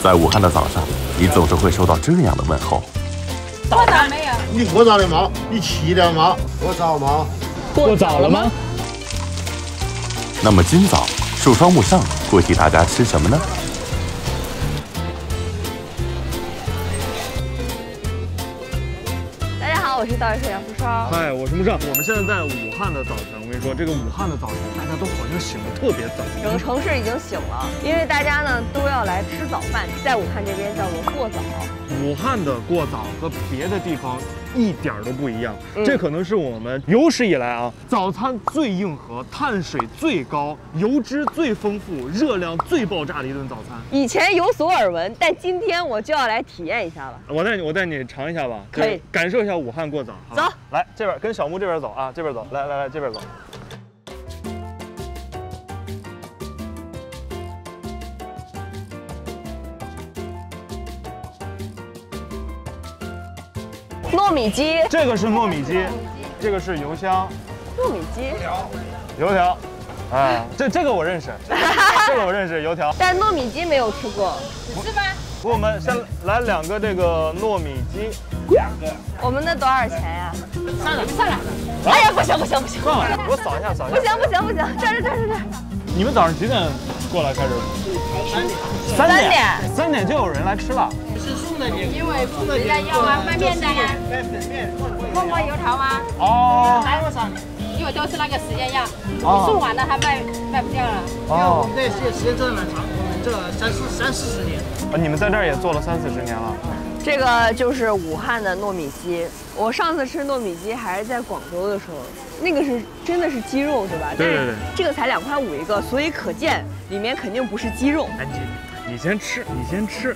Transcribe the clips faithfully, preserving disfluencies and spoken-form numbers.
在武汉的早上，你总是会收到这样的问候： 过早没有？ 你过早了吗？你起了吗？过早吗？ 过早了吗？ 那么今早树梢木上会替大家吃什么呢？ 大家好，我是道瑞社杨树梢。 嗨，我是木上。我们现在在武汉的早晨，我跟你说，这个武汉的早晨，大家都好像醒得特别早。 整个城市已经醒了，因为大家呢都要来吃早饭，在武汉这边叫做过早。 武汉的过早和别的地方一点都不一样， 嗯、 这可能是我们有史以来啊早餐最硬核、碳水最高、油脂最丰富、热量最爆炸的一顿早餐。 以前有所耳闻，但今天我就要来体验一下了。 我带你，我带你尝一下吧， 可以感受一下武汉过早。 走， 来这边跟小木这边走啊，这边走，来来来这边走。 糯米鸡， 这个是糯米鸡，这个是油香。 糯米鸡， 油条，哎，这这个我认识，这个我认识油条。 但糯米鸡没有吃过， 是吗？ 给我们先来两个这个糯米鸡，两个。 我们的多少钱呀？ 算了算了。 哎呀，不行不行不行， 算了，我扫一下扫一下。 不行不行不行，这儿这儿这儿。 你们早上几点过来开始？ 三点。 三点就有人来吃了。 是送的饼，因为人家要啊，卖面的呀，送过油条吗？ 哦。 还有啥？因为都是那个时间要，你送完了它卖卖不掉了。 哦。我们这些时间这么长，我们这三四三四十年。 啊，你们在这儿也做了三四十年了。 这个就是武汉的糯米鸡。我上次吃糯米鸡还是在广州的时候，那个是真的是鸡肉是吧？ 对对对。 这个才两块五一个，所以可见里面肯定不是鸡肉。 哎，你你先吃，你先吃。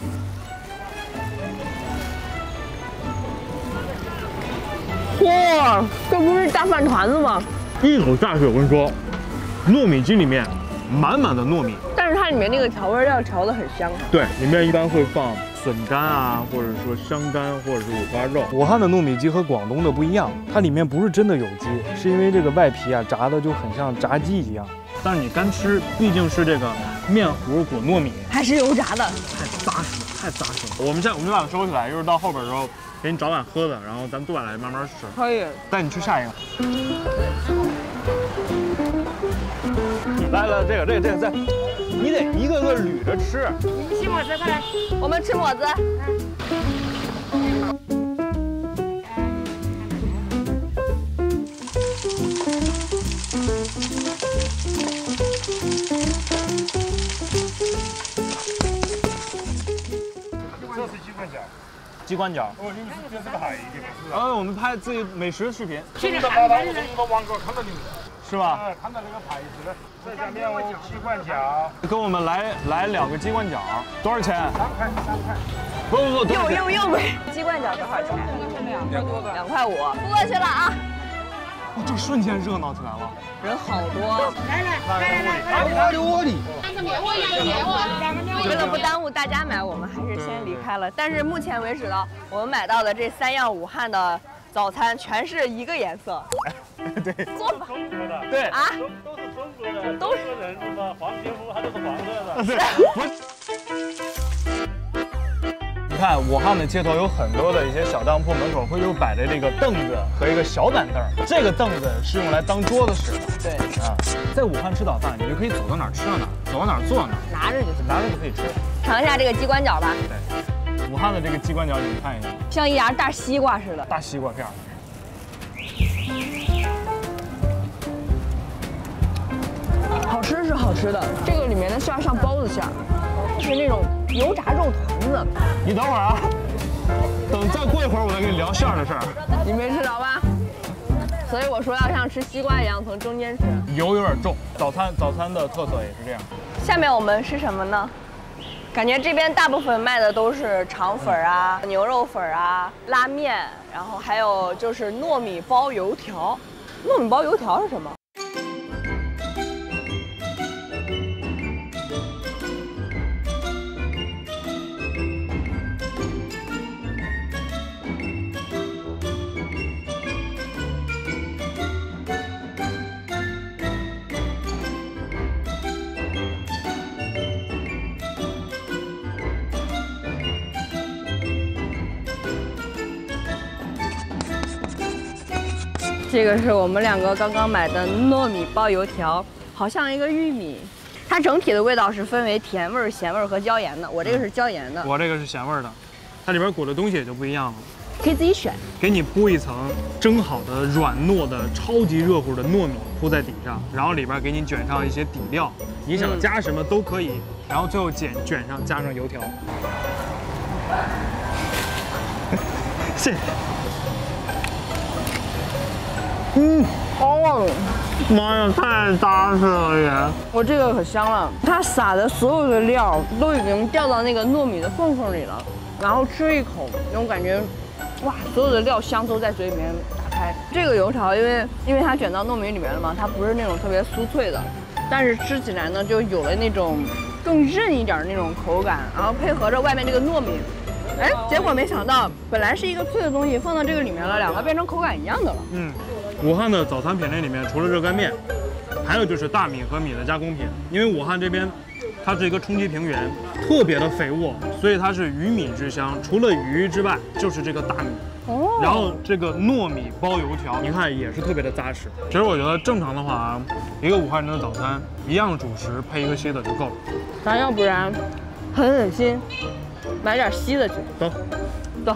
哇，这不是大饭团子吗？ 一口下去，我跟你说，糯米鸡里面满满的糯米， 但是它里面那个调味料调得很香。 对，里面一般会放笋干啊，或者说香干，或者是五花肉。武汉的糯米鸡和广东的不一样，它里面不是真的有鸡，是因为这个外皮啊炸的就很像炸鸡一样。但是你干吃，毕竟是这个面糊裹糯米， 还是油炸的， 太扎实了，太扎实了。我们现在我们就把它收起来，一会儿到后边的时候给你找碗喝的，然后咱坐下来慢慢吃。 可以。 带你吃下一个。来来，这个这个这个在，你得一个个捋着吃。 你吃么子过来？ 我们吃么子。 这是鸡冠饺。 鸡冠饺。 哦，你们是这是个海的吗？是呃，我们拍自己美食视频。 去年八八，我从一个网购看到你们。 是吧？ 哎，看到那个牌子了，在下面有鸡冠饺。 给我们来来两个鸡冠饺，多少钱？ 三块，三块。 不不不， 又又又没。鸡冠饺多少钱？ 两多的。 两块五。过去了啊！ 哦，这瞬间热闹起来了， 人好多。 来来来来来， 哪里窝里？ 两个面我两个面我。 为了不耽误大家买，我们还是先离开了。但是目前为止呢，我们买到的这三样武汉的早餐全是一个颜色。 对， 做法中国的。 对啊， 都是中国的， 都是人什么黄皮肤，还都是黄色的。 对，不是。你看武汉的街头有很多的一些小当铺门口会有摆着这个凳子和一个小板凳，这个凳子是用来当桌子使的。 对啊，在武汉吃早饭，你就可以走到哪儿吃到哪儿，走到哪儿坐到哪儿， 拿着就行， 拿着就可以吃。 尝一下这个鸡冠饺吧。 对，武汉的这个鸡冠饺，你们看一下， 像一牙大西瓜似的。 大西瓜片儿。 好吃是好吃的，这个里面的馅儿像包子馅儿，是那种油炸肉团子。 你等会儿啊，等再过一会儿我再跟你聊馅儿的事儿。 你没吃着吧？所以我说要像吃西瓜一样从中间吃。 油有点重，早餐早餐的特色也是这样。 下面我们吃什么呢？感觉这边大部分卖的都是肠粉啊、牛肉粉啊、拉面，然后还有就是糯米包油条。糯米包油条是什么？ 这个是我们两个刚刚买的糯米包油条，好像一个玉米。它整体的味道是分为甜味、咸味和椒盐的。我这个是椒盐的， 我这个是咸味的，它里边裹的东西也就不一样了。 可以自己选。 给你铺一层蒸好的软糯的超级热乎的糯米铺在底上，然后里边给你卷上一些底料，你想加什么都可以，然后最后卷卷上加上油条。谢谢。嗯， 哦， 妈呀，太扎实了也！ 我这个可香了，它撒的所有的料都已经掉到那个糯米的缝缝里了，然后吃一口，那种感觉，哇，所有的料香都在嘴里面打开。这个油条因为因为它卷到糯米里面了嘛，它不是那种特别酥脆的，但是吃起来呢就有了那种更韧一点的那种口感，然后配合着外面这个糯米。哎，结果没想到，本来是一个脆的东西，放到这个里面了，两个变成口感一样的了。 嗯，武汉的早餐品类里面，除了热干面，还有就是大米和米的加工品。因为武汉这边，它是一个冲积平原，特别的肥沃，所以它是鱼米之乡。除了鱼之外，就是这个大米。 哦。 然后这个糯米包油条，你看也是特别的扎实。其实我觉得正常的话，一个武汉人的早餐，一样主食配一个稀的就够了。 咱要不然，狠狠心。买点稀的去， 走， 走。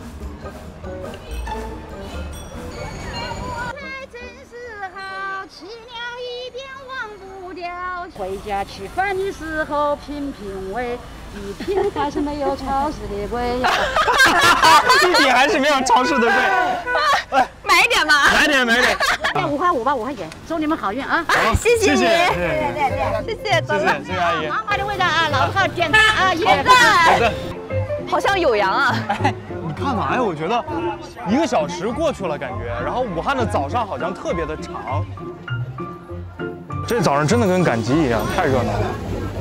回家吃饭的时候品品味，一品还是没有超市的贵。 一品还是没有超市的贵。 买一点吧， 买点买点。 五块五吧，五块钱，祝你们好运啊！ 好，谢谢你， 谢谢， 对对对，谢谢，走了， 谢谢阿姨。 妈妈的味道啊，老炮点赞啊， 点赞。好像有羊啊！ 哎，你看嘛，哎，我觉得一个小时过去了，感觉，然后武汉的早上好像特别的长。这早上真的跟赶集一样，太热闹了。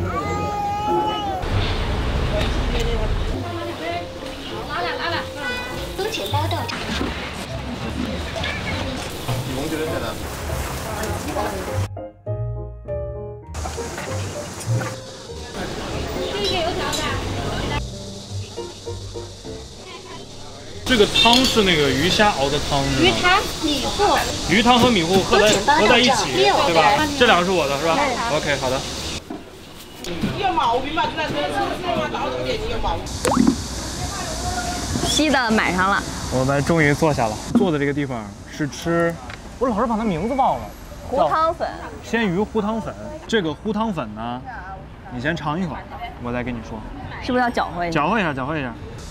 来了来了，收钱包到场。你们觉得呢？这个油条的。 这个汤是那个鱼虾熬的汤， 鱼汤、米糊， 鱼汤和米糊合在合在一起，对吧？这两个是我的，是吧 ？OK， 好的。 有毛病嘛？就在这吃吃嘛，到这个年纪有毛病。 稀的买上了， 我们终于坐下了。坐的这个地方是吃，我老是把它名字忘了。 糊汤粉， 鲜鱼糊汤粉。这个糊汤粉呢，你先尝一口，我再跟你说。 是不是要搅和一下？ 搅和一下，搅和一下。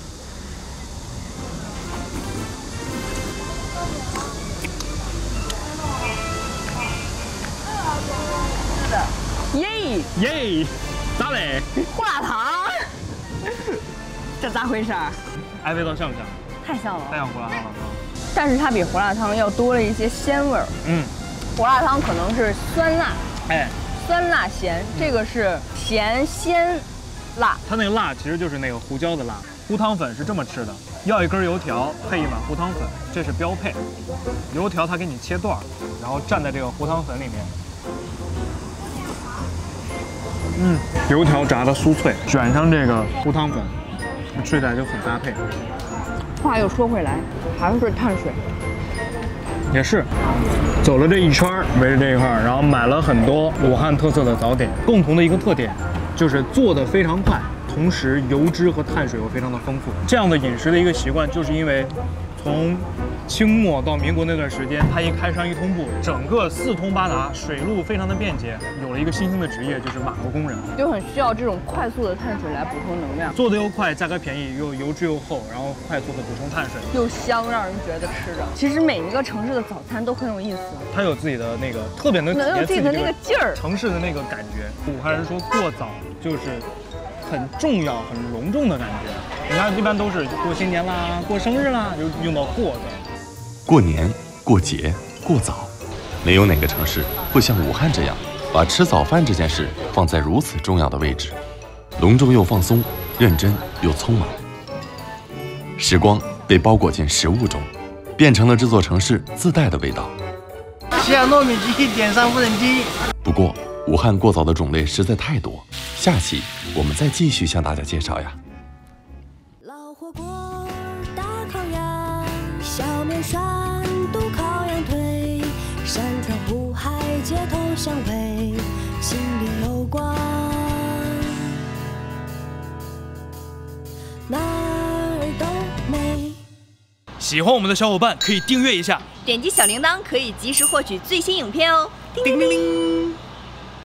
耶耶，咋嘞？ 胡辣汤，这咋回事？ 哎，味道像不像？ 太像了， 太像胡辣汤了。 但是它比胡辣汤要多了一些鲜味儿。 嗯， 胡辣汤可能是酸辣， 哎， 酸辣咸，这个是咸鲜辣。 它那个辣其实就是那个胡椒的辣。糊汤粉是这么吃的，要一根油条配一碗糊汤粉，这是标配。油条它给你切段，然后蘸在这个糊汤粉里面。嗯，油条炸的酥脆，卷上这个糊汤粉，吃起来就很搭配。 话又说回来，还是碳水。 也是，走了这一圈围着这一块儿，然后买了很多武汉特色的早点。共同的一个特点就是做的非常快，同时油脂和碳水又非常的丰富。这样的饮食的一个习惯，就是因为从清末到民国那段时间，它一开山一通部，整个四通八达，水路非常的便捷，有了一个新兴的职业，就是码头工人， 就很需要这种快速的碳水来补充能量， 做的又快，价格便宜，又油脂又厚，然后快速的补充碳水， 又香，让人觉得吃着。其实每一个城市的早餐都很有意思， 它有自己的那个特别能体能有验自己的那个劲儿， 城市的那个感觉。武汉人说过早就是很重要、很隆重的感觉。你看，一般都是过新年啦、过生日啦，就用到过字。 过年、过节、过早，没有哪个城市会像武汉这样，把吃早饭这件事放在如此重要的位置，隆重又放松，认真又匆忙。时光被包裹进食物中，变成了这座城市自带的味道。 下糯米鸡，点上无人机。 不过，武汉过早的种类实在太多，下期我们再继续向大家介绍呀。 老火锅，大烤鸭，小面涮，肚烤羊腿， 山川湖海街头相会，心里有光，哪儿都美。 喜欢我们的小伙伴可以订阅一下， 点击小铃铛可以及时获取最新影片哦。叮铃铃。